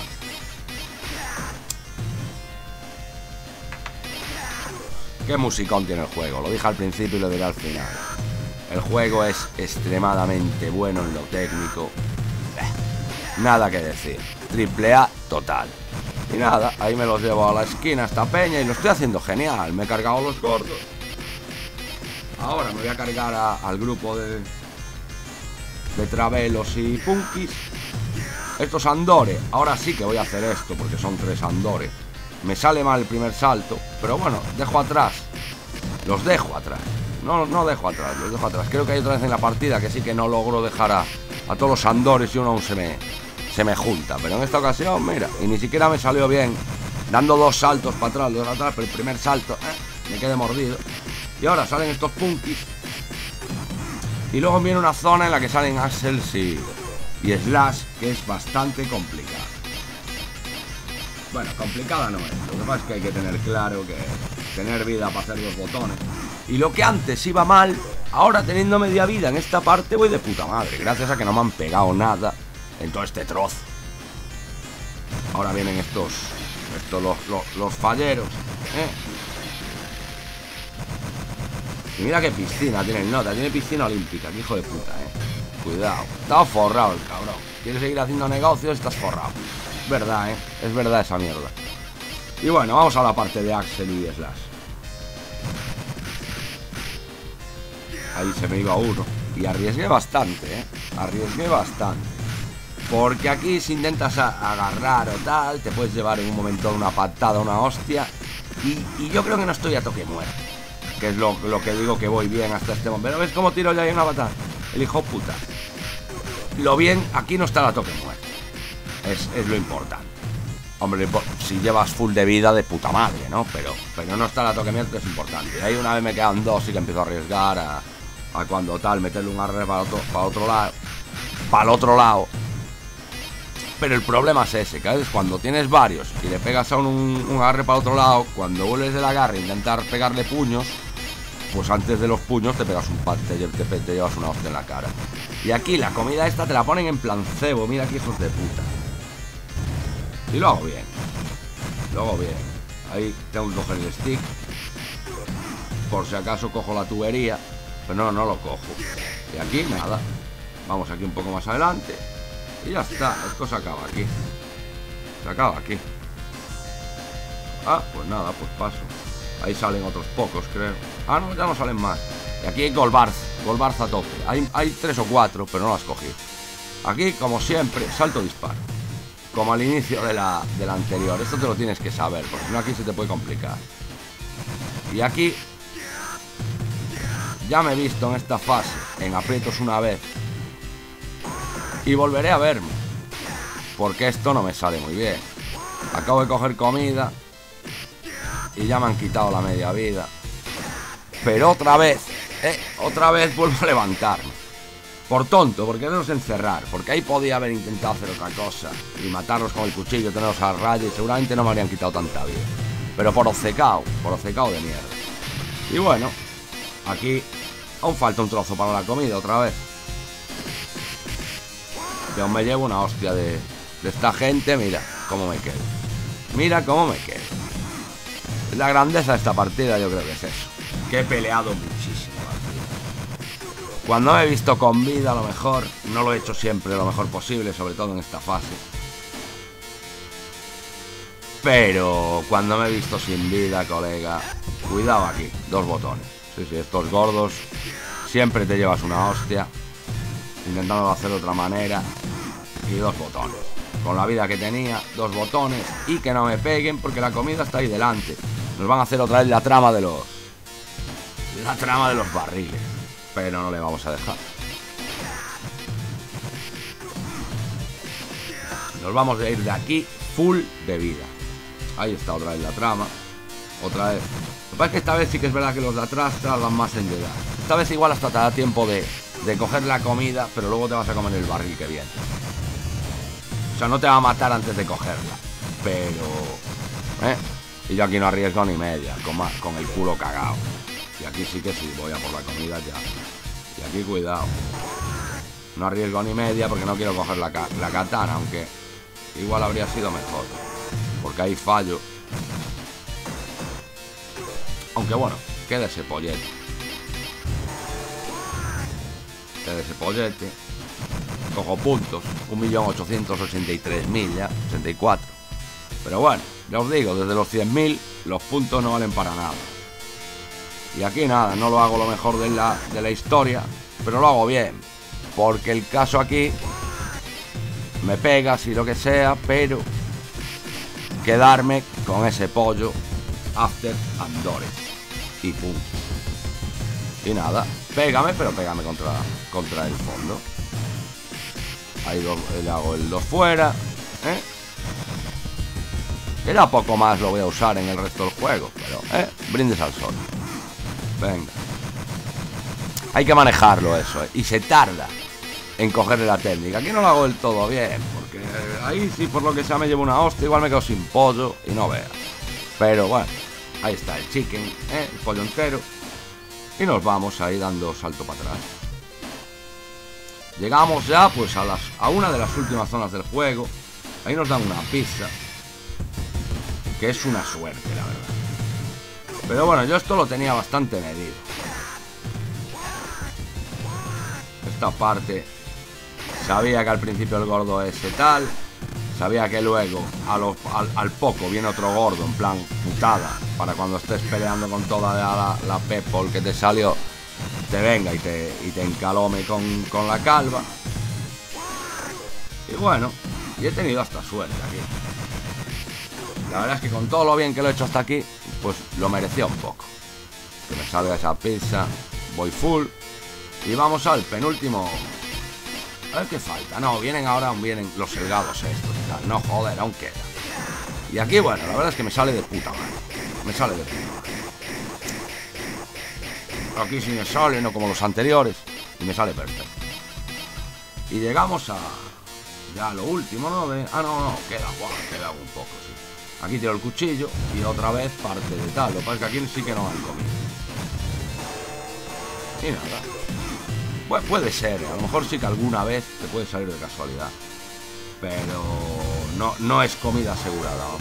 Qué musicón tiene el juego, lo dije al principio y lo diré al final. El juego es extremadamente bueno en lo técnico. Eh, nada que decir. Triple A total. Y nada, ahí me los llevo a la esquina esta peña y lo estoy haciendo genial. Me he cargado los gordos. Ahora me voy a cargar a, al grupo de, de travelos y punkis. Estos Andore. Ahora sí que voy a hacer esto porque son tres Andore. Me sale mal el primer salto, pero bueno, dejo atrás. Los dejo atrás. No, no dejo atrás, los dejo atrás. Creo que hay otra vez en la partida que sí que no logro dejar a, a todos los Andores y uno aún se me, se me junta. Pero en esta ocasión, mira, y ni siquiera me salió bien. Dando dos saltos para atrás, dos atrás, pero el primer salto eh, me quedé mordido. Y ahora salen estos punkis. Y luego viene una zona en la que salen Axels y, y Slash, que es bastante complicada. Bueno, complicada no es. Lo que pasa es que hay que tener claro que tener vida para hacer los botones. Y lo que antes iba mal, ahora teniendo media vida en esta parte voy de puta madre. Gracias a que no me han pegado nada en todo este trozo. Ahora vienen estos, estos los, los, los falleros, ¿eh? Y mira qué piscina tiene el nota, tiene piscina olímpica, qué hijo de puta, ¿eh? Cuidado, está forrado el cabrón. ¿Quieres seguir haciendo negocios? Estás forrado. Es verdad, ¿eh? Es verdad esa mierda. Y bueno, vamos a la parte de Axel y Slash. Ahí se me iba uno. Y arriesgué bastante, ¿eh? Arriesgué bastante. Porque aquí si intentas agarrar o tal, te puedes llevar en un momento una patada, una hostia. Y, y yo creo que no estoy a toque muerto. Que es lo, lo que digo que voy bien hasta este momento. Pero ¿ves cómo tiro ya ahí una patada? El hijo puta. Lo bien, aquí no está a toque muerto. Es, es lo importante. Hombre, si llevas full de vida, de puta madre, ¿no? Pero, pero no estar a toque muerto es importante. Ahí una vez me quedan dos y que empiezo a arriesgar a... a cuando tal, meterle un arre para otro, para otro lado, para el otro lado. Pero el problema es ese, que a veces cuando tienes varios y le pegas a un, un agarre para otro lado, cuando vuelves del agarre e intentar pegarle puños, pues antes de los puños te pegas un pat, te, te, te llevas una hostia en la cara. Y aquí la comida esta te la ponen en plan cebo, mira aquí hijos de puta. Y lo hago bien, lo hago bien. Ahí tengo que coger el stick, por si acaso cojo la tubería. Pero no, no lo cojo. Y aquí nada. Vamos aquí un poco más adelante. Y ya está, esto se acaba aquí. Se acaba aquí. Ah, pues nada, pues paso. Ahí salen otros pocos, creo. Ah, no, ya no salen más. Y aquí hay Golbarz, Golbarz a tope. Hay, hay tres o cuatro, pero no las cogí. Aquí, como siempre, salto disparo. Como al inicio de la, de la anterior. Esto te lo tienes que saber, porque si no aquí se te puede complicar. Y aquí ya me he visto en esta fase en aprietos una vez. Y volveré a verme, porque esto no me sale muy bien. Acabo de coger comida y ya me han quitado la media vida. Pero otra vez, eh, otra vez vuelvo a levantarme. Por tonto, porque no los encerrar. Porque ahí podía haber intentado hacer otra cosa y matarlos con el cuchillo, tenerlos a raya, y seguramente no me habrían quitado tanta vida. Pero por obcecao, por obcecao de mierda. Y bueno, aquí aún falta un trozo para la comida otra vez. Y aún me llevo una hostia de, de esta gente. Mira cómo me quedo. Mira cómo me quedo. La grandeza de esta partida yo creo que es eso. Que he peleado muchísimo. Cuando me he visto con vida, a lo mejor, no lo he hecho siempre lo mejor posible, sobre todo en esta fase. Pero cuando me he visto sin vida, colega, cuidado aquí, dos botones. Sí, sí, estos gordos, siempre te llevas una hostia, intentando hacerlo de otra manera, y dos botones. Con la vida que tenía, dos botones, y que no me peguen porque la comida está ahí delante. Nos van a hacer otra vez la trama de los... La trama de los barriles. Pero no le vamos a dejar. Nos vamos a ir de aquí full de vida. Ahí está otra vez la trama. Otra vez. Lo que pasa es que esta vez sí que es verdad que los de atrás tardan más en llegar. Esta vez igual hasta te da tiempo de, de coger la comida, pero luego te vas a comer el barril que viene. O sea, no te va a matar antes de cogerla. Pero... ¿eh? Y yo aquí no arriesgo ni media, con, con el culo cagado. Y aquí sí que sí, voy a por la comida ya. Y aquí cuidado. No arriesgo ni media porque no quiero coger la, la katana, aunque igual habría sido mejor. Porque ahí fallo. Aunque bueno, queda ese pollete. Queda ese pollete. Cojo puntos. un millón ochocientos ochenta y tres mil ya. ochenta y cuatro. Pero bueno, ya os digo, desde los cien mil los puntos no valen para nada. Y aquí nada, no lo hago lo mejor de la, de la historia, pero lo hago bien. Porque el caso aquí me pegas y lo que sea, pero quedarme con ese pollo after Andores. Y punto. Y nada, pégame, pero pégame contra, contra el fondo. Ahí lo, le hago el dos fuera, ¿eh? Era poco más, lo voy a usar en el resto del juego, pero, ¿eh? Brindes al sol. Venga. Hay que manejarlo eso, ¿eh? Y se tarda en cogerle la técnica. Aquí no lo hago del todo bien, porque ahí sí por lo que sea me llevo una hostia, igual me quedo sin pollo y no veas. Pero bueno, ahí está el chicken, ¿eh? El pollo entero. Y nos vamos ahí dando salto para atrás. Llegamos ya pues a, las, a una de las últimas zonas del juego. Ahí nos dan una pizza, que es una suerte, la verdad. Pero bueno, yo esto lo tenía bastante medido. Esta parte sabía que al principio el gordo ese tal. Sabía que luego a lo, al, al poco viene otro gordo, en plan putada, para cuando estés peleando con toda la, la people que te salió, te venga y te, y te encalome con, con la calva. Y bueno, y he tenido hasta suerte aquí. La verdad es que con todo lo bien que lo he hecho hasta aquí, pues lo merecía un poco. Que me salga esa pizza, voy full. Y vamos al penúltimo. A ver qué falta. No, vienen ahora, vienen los selgados estos y tal. No, joder, aún queda. Y aquí, bueno, la verdad es que me sale de puta madre. Me sale de puta madre. Aquí sí me sale, no como los anteriores. Y me sale perfecto. Y llegamos a... ya lo último, ¿no? De, ah, no, no, queda, wow, queda un poco, sí. Aquí tiro el cuchillo y otra vez parte de tal. Lo que pasa es que aquí sí que no han comido. Y nada. Pues puede ser, a lo mejor sí que alguna vez te puede salir de casualidad. Pero no, no es comida asegurada, ¿no?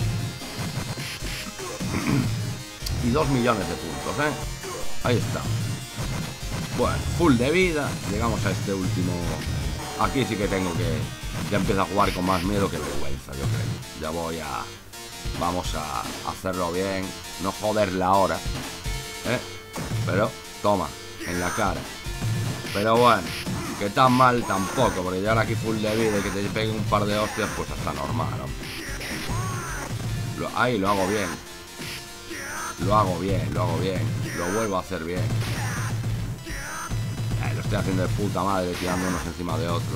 Y dos millones de puntos, ¿eh? Ahí está. Bueno, full de vida. Llegamos a este último. Aquí sí que tengo que... ya empiezo a jugar con más miedo que vergüenza, yo creo. Ya voy a... vamos a hacerlo bien, no joderla ahora, ¿eh? Pero, toma, en la cara. Pero bueno, que tan mal tampoco, porque llegar aquí full de vida y que te peguen un par de hostias, pues está normal, ¿no? Lo, ahí lo hago bien. Lo hago bien, lo hago bien. Lo vuelvo a hacer bien. Eh, lo estoy haciendo de puta madre, tirando unos encima de otros.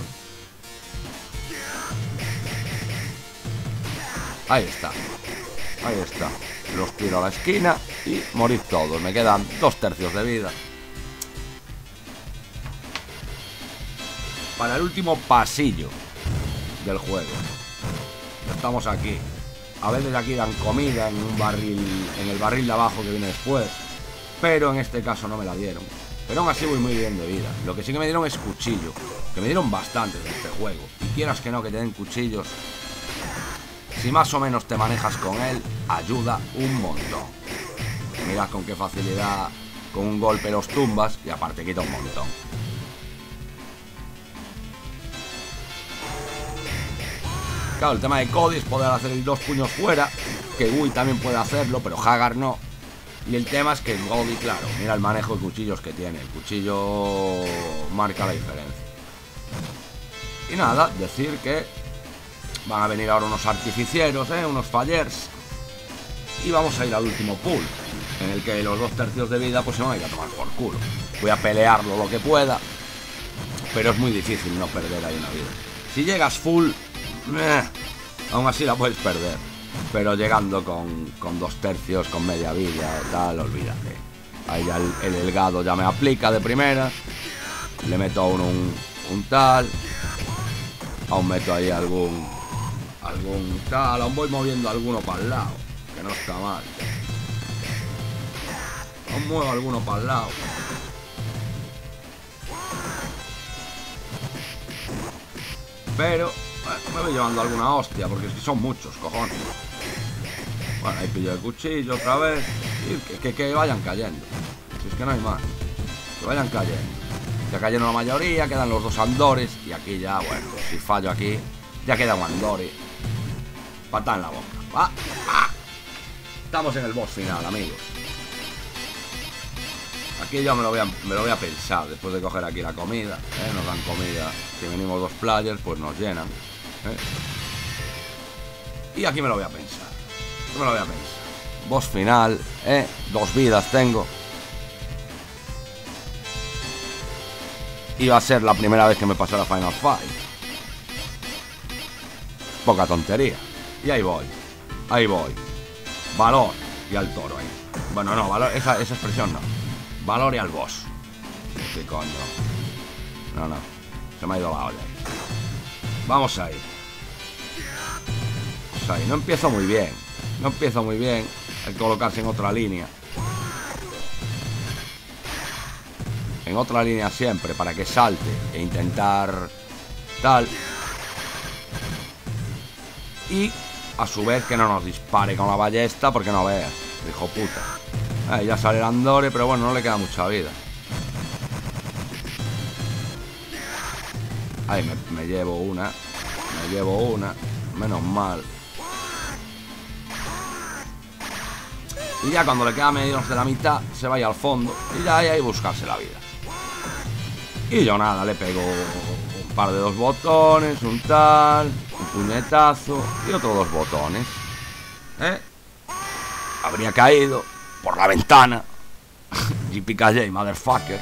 Ahí está. Ahí está. Los tiro a la esquina y morir todos. Me quedan dos tercios de vida. Para el último pasillo del juego. Estamos aquí. A veces aquí dan comida en un barril, en el barril de abajo que viene después, pero en este caso no me la dieron. Pero aún así voy muy bien de vida. Lo que sí que me dieron es cuchillo, que me dieron bastante de este juego. Y quieras que no que te den cuchillos, si más o menos te manejas con él, ayuda un montón. Mira con qué facilidad con un golpe los tumbas y aparte quita un montón. Claro, el tema de Cody es poder hacer el dos puños fuera, que Gui también puede hacerlo, pero Hagar no. Y el tema es que Cody, claro, mira el manejo de cuchillos que tiene. El cuchillo marca la diferencia. Y nada, decir que van a venir ahora unos artificieros, ¿eh? Unos fallers. Y vamos a ir al último pool, en el que los dos tercios de vida pues se van a ir a tomar por culo. Voy a pelearlo lo que pueda, pero es muy difícil no perder ahí una vida. Si llegas full... Eh, aún así la puedes perder, pero llegando con, con dos tercios, con media vida o tal, olvídate. Ahí ya el, el delgado ya me aplica de primera. Le meto a uno un, un tal. Aún meto ahí algún Algún tal, aún voy moviendo alguno para el lado, que no está mal. Aún muevo alguno para el lado. Pero me voy llevando alguna hostia, porque es que son muchos, cojones. Bueno, ahí pillo el cuchillo otra vez. Y que, que, que vayan cayendo. Si es que no hay más. Que vayan cayendo. Ya cayeron la mayoría, quedan los dos andores. Y aquí ya, bueno, si fallo aquí, ya queda un andori. Patada en la boca. ¿Va? ¡Ah! Estamos en el boss final, amigos. Aquí ya me lo voy a, me lo voy a pensar. Después de coger aquí la comida, ¿eh? Nos dan comida. Si venimos dos players, pues nos llenan, ¿eh? Y aquí me lo voy a pensar. Yo me lo voy a pensar. Boss final, ¿eh? Dos vidas tengo. Y va a ser la primera vez que me pase la Final Fight. Poca tontería. Y ahí voy. Ahí voy. Valor y al toro ahí. Bueno, no, valor, esa, esa expresión no. Valor y al boss. ¿Qué coño? No, no. Se me ha ido la olla ahí. Vamos ahí. Vamos ahí. No empiezo muy bien. No empiezo muy bien. Hay que colocarse en otra línea. En otra línea siempre, para que salte e intentar tal. Y a su vez que no nos dispare con la ballesta, porque no veas, hijo puta. Eh, ya sale el andore, pero bueno, no le queda mucha vida. Ahí me, me llevo una. Me llevo una. Menos mal. Y ya cuando le queda menos de la mitad, se vaya al fondo. Y ya hay ahí buscarse la vida. Y yo nada, le pego un par de dos botones, un tal, un puñetazo y otros dos botones. ¿Eh? Habría caído por la ventana. J P K J, motherfucker.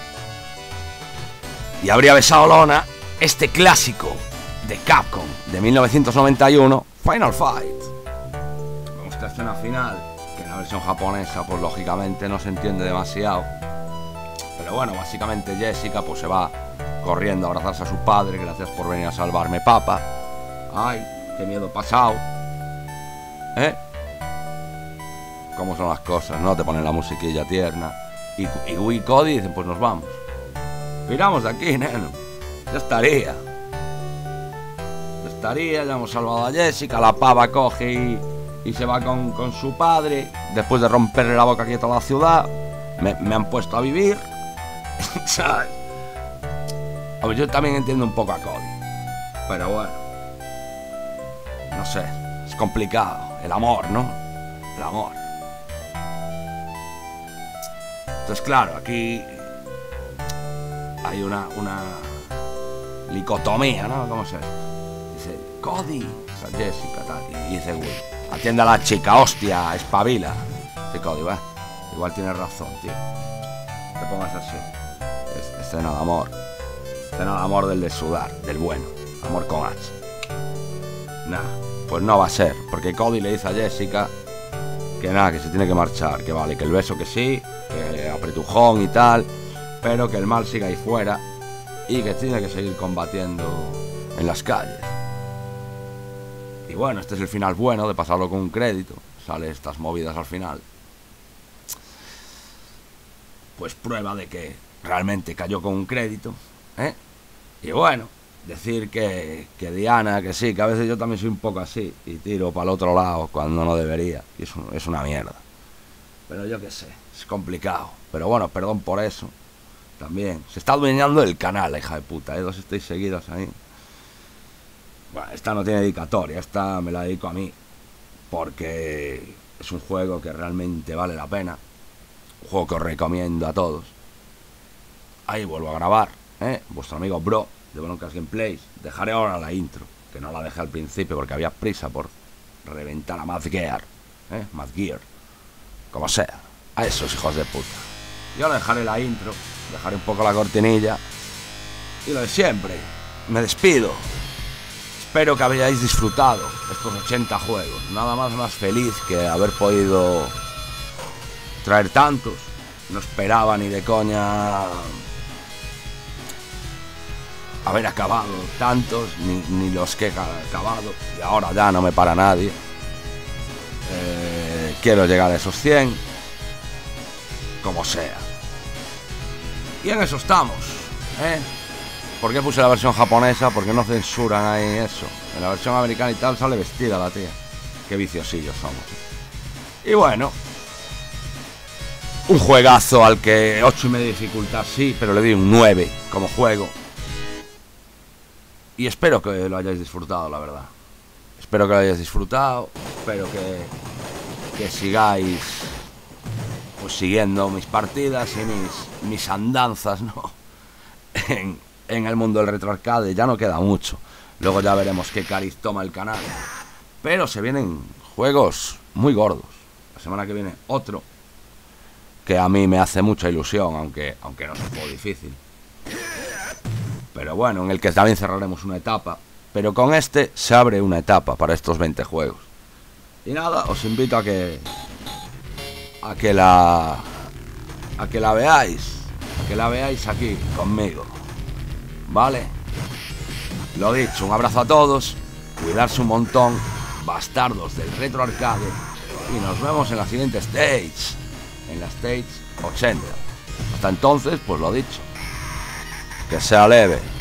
Y habría besado lona este clásico de Capcom de mil novecientos noventa y uno, Final Fight. Con esta escena final, que en la versión japonesa, pues lógicamente no se entiende demasiado. Pero bueno, básicamente Jessica pues se va corriendo a abrazarse a su padre. Gracias por venir a salvarme, papá. Ay, qué miedo pasado. ¿Eh? ¿Cómo son las cosas, no? Te ponen la musiquilla tierna. Y, y Gui y Cody dicen, pues nos vamos. Piramos de aquí, neno. Ya estaría. Ya estaría, ya hemos salvado a Jessica. La pava coge y, y se va con, con su padre. Después de romperle la boca aquí a toda la ciudad. Me, me han puesto a vivir. ¿Sabes? A ver, yo también entiendo un poco a Cody. Pero bueno, no sé. Es es complicado. El amor, ¿no? El amor. Entonces, claro, aquí hay una, una dicotomía, ¿no? ¿Cómo se dice? Cody, o sea, Jessica, tal. Y dice Will, atiende a la chica, hostia, espabila. Dice Cody, va. Igual tienes razón, tío. Te pongas así. Es escena de amor. Escena de amor del de sudar, del bueno. Amor con H. Nah, pues no va a ser. Porque Cody le dice a Jessica que nada, que se tiene que marchar. Que vale, que el beso que sí, que apretujón y tal, pero que el mal siga ahí fuera y que tiene que seguir combatiendo en las calles. Y bueno, este es el final bueno de pasarlo con un crédito. Sale estas movidas al final. Pues prueba de que realmente cayó con un crédito, ¿eh? Y bueno, decir que, que Diana, que sí, que a veces yo también soy un poco así y tiro para el otro lado cuando no debería. Y es, un, es una mierda. Pero yo qué sé, es complicado. Pero bueno, perdón por eso. También se está adueñando el canal, la hija de puta, ¿eh? Dos estáis seguidos ahí. Bueno, esta no tiene dedicatoria, esta me la dedico a mí, porque es un juego que realmente vale la pena. Un juego que os recomiendo a todos. Ahí vuelvo a grabar, ¿eh? Vuestro amigo Bro, de Broncas Gameplays. Dejaré ahora la intro, que no la dejé al principio porque había prisa por reventar a Mad Gear, ¿eh? Mad Gear, como sea, a esos hijos de puta. Yo dejaré la intro, dejaré un poco la cortinilla y lo de siempre, me despido. Espero que hayáis disfrutado estos ochenta juegos. Nada más más feliz que haber podido traer tantos. No esperaba ni de coña haber acabado tantos, ni, ni los que he acabado. Y ahora ya no me para nadie. Eh, quiero llegar a esos cien, como sea. Y en eso estamos, ¿eh? ¿Por qué puse la versión japonesa? Porque no censuran ahí eso. En la versión americana y tal sale vestida la tía. Qué viciosillos somos. Y bueno, un juegazo al que ocho y medio de dificultad sí, pero le doy un nueve como juego. Y espero que lo hayáis disfrutado, la verdad. Espero que lo hayáis disfrutado. Espero que, que sigáis pues siguiendo mis partidas y mis, mis andanzas, ¿no? En, en el mundo del retroarcade. Ya no queda mucho. Luego ya veremos qué cariz toma el canal. Pero se vienen juegos muy gordos. La semana que viene otro que a mí me hace mucha ilusión, aunque, aunque no es un juego difícil. Pero bueno, en el que también cerraremos una etapa. Pero con este se abre una etapa para estos veinte juegos. Y nada, os invito a que a que la a que la veáis, a que la veáis aquí conmigo. ¿Vale? Lo dicho, un abrazo a todos, cuidarse un montón, bastardos del retroarcade, y nos vemos en la siguiente stage, en la stage ochenta. Hasta entonces, pues lo dicho, que sea leve.